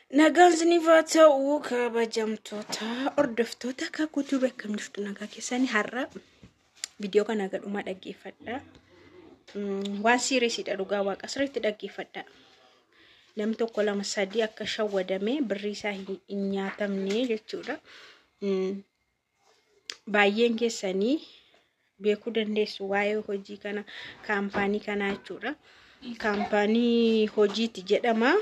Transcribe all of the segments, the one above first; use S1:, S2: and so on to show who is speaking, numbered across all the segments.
S1: Nagaan sinifaa ta'uu kabajamtoota hordoftoota akka kutuu beekam jirtu nagaa keessanii har'a viidiyoo kana gadhumaa dhaggeeffadha. Waan siiriisidha dhugaa waaqa sirriitti dhaggeeffadha. Namni tokko lama sadii akka shawwadame birrii isaa hin nyaatamne jechuudha. Baay'een keessanii beekuu dandeessu waa'ee hojii kana kaampaanii kana jechuudha. Kaampaanii hojiiti jedhama.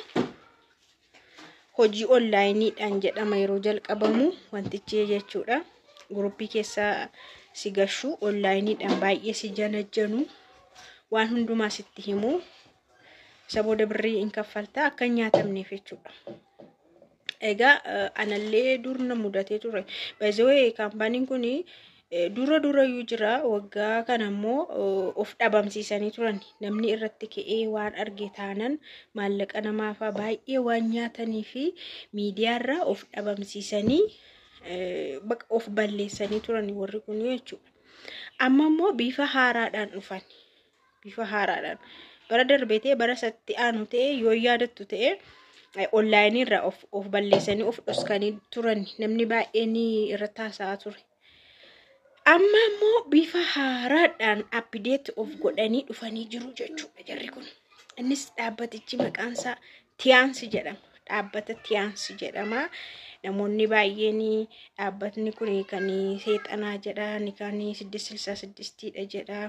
S1: Hojii onlaayiniidhaan jedhama yeroo jalqabamu wantichi jechuudha. Guruppii keessa si gashu onlaayiniidhaan baay'ee si janajjanu waan hundumaa sitti himu sabooda birrii hin kaffalta akka nyaatamneef jechuudha. Egaa anallee dur na mudatee ture. Baay'ee kaampaaniin kun dura yu jira waggaa kanammoo of dhabamsiisanii turan. Namni irratti ka'ee waan arge taanan maallaqa namaaf baay'ee waan nyaatanii fi miidiyaarra of dhabamsiisanii of balleessanii turan warri kun jechuudha. Amma immoo bifa haaraadhaan dhufan. Bifa haaraadhaan bara darbetee bara satti aanu ta'e yoo yaadattu ta'e onlaayiniirra of balleessanii of dhoskanii turan. Namni baay'een irratti haasa'aa ture. Amma immoo bifa haaraadhaan update of godhanii dhufanii jiru jechuudha jarri kun. Innis dhaabbatichi maqaan isaa Tiyaansi jedhama. Dhaabbata Tiyaansi jedhama. Namoonni baay'een dhaabbatni kun kan seexanaa jedha, kan 666dha jedha.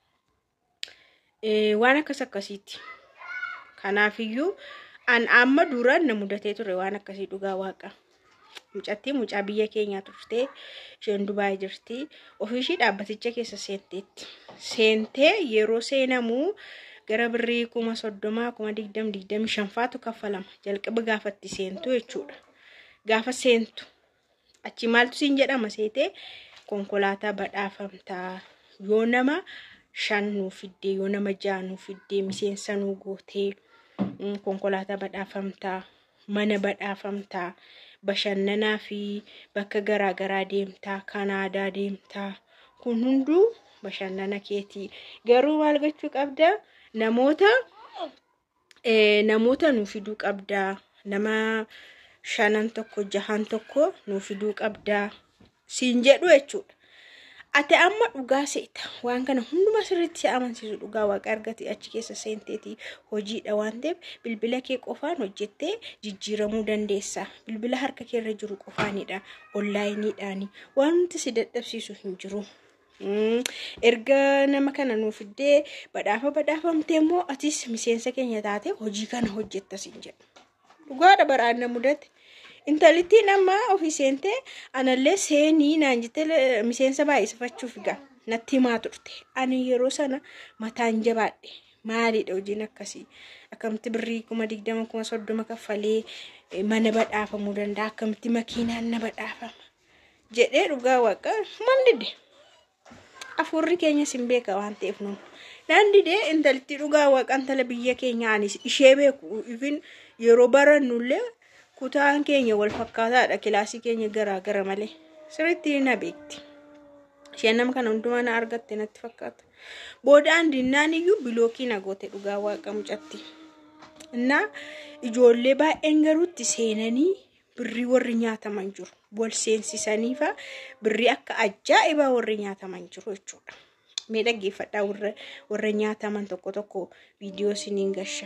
S1: Waan akkasiiti. Kanaafiyyuu an amma duraan na mudatee ture waan akkasii dhugaa waaqa. Mucaa biyya keenya turte isheen Dubaay jirti. Ofiishii dhaabbaticha keessa seenteetti. Seentee yeroo seenamu gara birrii 30,000 20,025 faatu kaffalama. Jalqaba gaafatti seentu jechuudha. Gaafa seentu achi maaltu siin jedhama seetee konkolaataa badhaafamtaa. Yoo nama 5 nuu fiddee yoo nama 6 nuu fiddee miseensa nuu gootee konkolaataa badhaafamtaa, mana badhaafamtaa. Bashannanaa fi bakka garaa deemtaa, Kanaadaa deemtaa. Kun hunduu bashannana keetii. Garuu maal gochuu qabda? Namoota nuu fiduu qabda. Nama 5 tokko 6 tokko nuu fiduu qabda. Siin jedhu jechuudha. Ati amma dhugaa seeta. Waan kana hundumaa sirriitti si amansiisu dhugaa waaqa argate achi keessa seenteetii hojiidha waan ta'eef bilbila kee qofaan hojjettee jijjiiramuu dandeessa. Bilbila harka kee irra jiru qofaanidha. Onlaayiniidhaani. Wanti si dadhabsiisu hin jiru. Erga nama kana nuu fiddee badhaafamtee immoo atis miseensa keenya taate hojii kana hojjetta siin jedhu. Dhugaadha baraan na mudate. Intalittiin amma ofii seentee anallee seenii naan jettee miseensa baay'isafachuuf gaa natti himaa turte. Ani yeroo sana mataan jabaadhe. Maalidha hojiin akkasii? Akkamitti birrii 20,000 30,000 kaffalee mana badhaafamuu danda'a? Akkamitti makiinaan na badhaafama? Jedhee dhugaa waaqa maal dide? Afurri keenya sin beeka waan ta'eef nu. Naan didee intalittii dhugaa waaqa intala biyya keenya anis ishee beeku. Ifin yeroo barannullee kutaan keenya wal fakkaataadha. Kilaasii keenya garaa malee. Sirriitti na beekti. Isheen nama kana hundumaa na argatte natti fakkaata. Boodaan dinnaan iyyuu bilookii na goote dhugaa waaqa mucatti. Innaa ijoollee baay'een garuutti seenanii birrii warri nyaataman jiru. Wal seensisaniifa birrii akka ajaa'ibaa warri nyaataman jiru jechuudha. Mee dhaggeeffadhaa warra nyaataman tokko viidiyoo siniin gasha.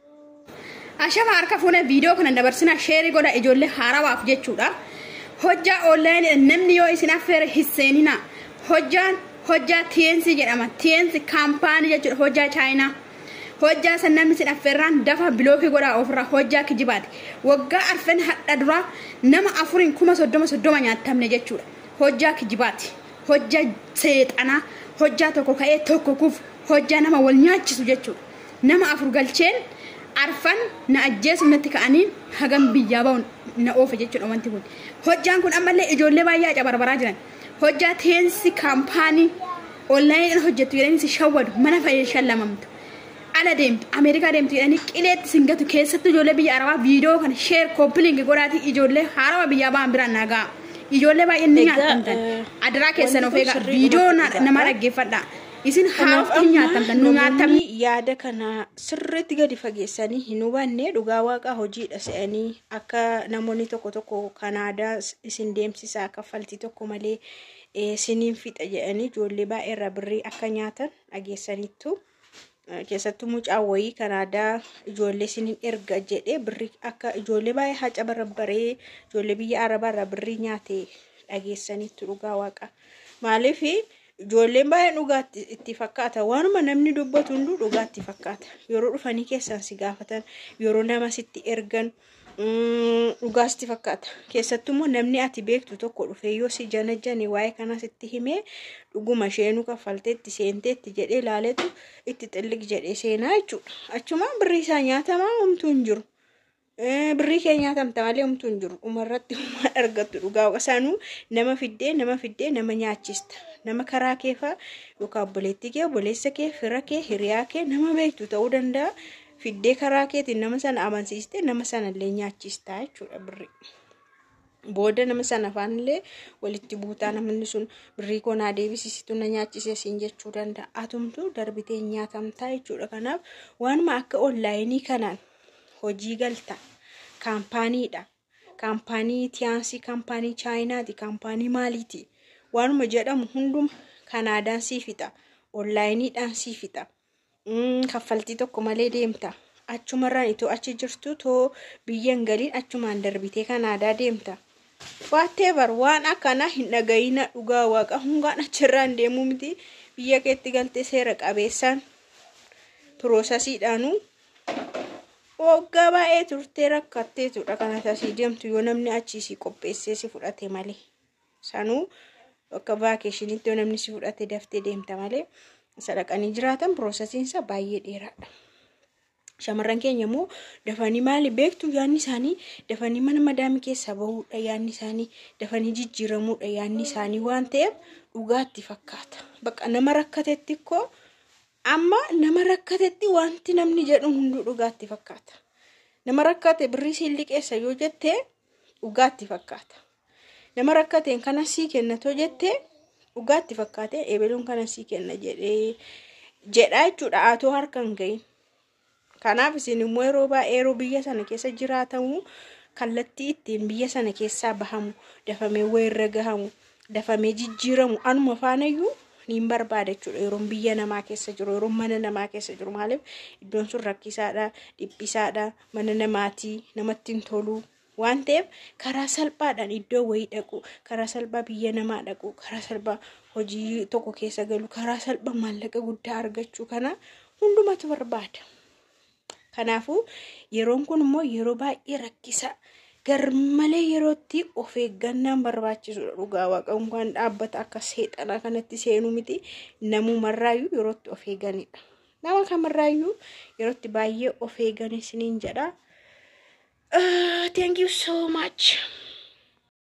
S2: Ashama harka fuune viidiyoo kana dabarsina sheerii godha ijoollee haarawaaf jechuudha. Hojjaa onlaayinii namni yoo isin affeere hisseenina. Hojjaa Tiyaansi jedhama. Tiyaansi kaampaanii jechuudha. Hojjaa Chaayinaa. Hojjaa san namni isin affeerraan dafa bilookii godha ofirraa hojjaa kijibaati. Waggaa arfan hadha dura nama 4,30 nyaatamne jechuudha. Hojjaa kijibaati. Hojjaa seexanaa. Hojjaa tokko ka'ee tokko kufu. Hojjaa nama wal nyaachisu jechuudha. Nama 4 galcheen arfan na ajjeesu natti ka'anii hagam biyyaa ba'u na oofe jechuudha wanti kun. Hojjaan kun ammallee ijoollee baay'ee cabarbaraa jiran. Hojjaa Tiyaansi kaampaanii onlaayiniin hojjettu jedhanii si shawwadu mana fayyee shallamamtu. Ala deemtu Ameerikaa deemtu jedhanii qileetti singatu keessattuu ijoollee biyya Arabaa viidiyoo kana sheer koppiliingi godhaatii ijoollee haarawa biyyaa ba'an biraan nagaa. Ijoollee baay'een ni nyaatamtan. Adiraa keessan of eegaa viidiyoo nama dhaggeeffadhaa. isin haafti nyaatamtan nu nyaatamni
S1: yaada kana sirriitti gadi fageessanii hin hubanne dhugaa waaqaa hojiidha se'anii akka namoonni tokko Kanaadaa isin deemsisaa kaffaltii tokko malee isiniin fixa jedhanii ijoollee baay'ee irraa birrii akka nyaatan dhageessaniittu. Keessattuu mucaa wayii Kanaadaa ijoollee isiniin erga jedhee birrii akka ijoollee baay'ee haca barbaree ijoollee biyya Arabaa irraa birrii nyaate dhageessaniittu dhugaa waaqa. Maaliif ijoolleen baay'ee dhugaatti itti fakkaata waanuma namni dubbatu hunduu dhugaatti fakkaata. Yeroo dhufanii keessan si gaafatan yeroo nama sitti ergan dhugaasti fakkaata. Keessattuu immoo namni ati beektu tokko dhufee yoo si janajjane waa'ee kana sitti himee dhuguma isheenuu kaffalteetti seenteetti jedhee ilaaleetu itti xilliq jedhee seenaa jechuudha. Achumaan birrii isaa nyaatamaa homtuu hin jiru. Birrii kee nyaatamta malee homtuu hin jiru. Umarratti uumaan argattu dhugaa qasaanuu nama fiddee nama nyaachista. Nama karaa kee fa'aa yookaan obboleettii kee obboleessa kee fira kee hiriyaa kee nama beektu ta'uu danda'a. Fiddee karaa keetiin nama sana amansiiste nama sana illee nyaachistaa jechuudha birrii. Booda nama sana afaanillee walitti buutaa namni sun birrii koonaa deebisiisitu na nyaachise siin jechuu danda'a. Atumtu darbitee nyaatamtaa jechuudha. Kanaaf waanuma akka onlaayinii kanaan hojii galta kaampaaniidha. Kaampaanii Tiyaansii, kaampaanii Chaayinaati, kaampaanii maaliiti? Waanuma jedhamu hunduma Kanaadaan sii fixa. Onlaayiniidhaan sii fixa. Kaffaltii tokko malee deemta. Achumarraan itoo achi jirtu too biyyan galiin achumaan darbitee Kanaadaa deemta. Whatever waan akkana hin dhagayina dhugaa waaqa hungaan achirraan deemuu miti biyya keetti galtee seera qabeessaan piroosasiidhaanuu waggaa baay'ee turtee rakkatteetudha kana tasii deemtu yoo namni achii si qopheessee si fudhate malee. Sanuu akka vaakeeshiniitti yoo namni si fudhate daftee deemta malee sadaqanii jiraatan piroosasiinsa baay'ee dheeraadha. Shamarran keenya immoo dafanii maali beektu yaadni isaanii dafanii mana madaamii keessa bahuudha yaadni isaanii dafanii jijjiiramuudha yaadni isaanii waan ta'eef dhugaatti fakkaata. Bakka nama rakkatetti koo amma nama rakkatetti wanti namni jedhu hunduu dhugaatti fakkaata. Nama rakkate birrii siin liqeessa yoo jettee dhugaatti fakkaata. Nama rakkateen kana sii kennatoo jettee dhugaatti fakkaate ebeluun kana sii kenna jedhaa jechuudha atoo harkaan gahin. Kanaaf isin immoo yeroo baay'ee biyya sana keessa jiraatamu kallattii ittiin biyya sana keessaa bahamu dafamee wayirra gahamu dafamee jijjiiramu anuma faanayyuu niin barbaada jechuudha. Yeroo biyya namaa keessa jiru yeroo mana namaa keessa jiru maaliif iddoon sun rakkisaadha dhiphisaadha mana namaatii namatti hin tolu waan ta'eef karaa salphaadhaan iddoo wayii dhaqu karaa salphaa biyya namaa dhaqu karaa salphaa hojii tokko keessa galu karaa salphaa maallaqa guddaa argachuu kana hundumatu barbaada. Kanaafuu yeroon kun immoo yeroo baay'ee rakkisa garmalee yerootti of eeggannaan barbaachisudha dhugaa waaqa waan dhaabbata akka seexanaa kanatti seenuu miti namumarraayyuu yerootti of eeganidha. Nama kamarraayyuu yerootti baay'ee of eegan isiniin jedha. Thank you so much.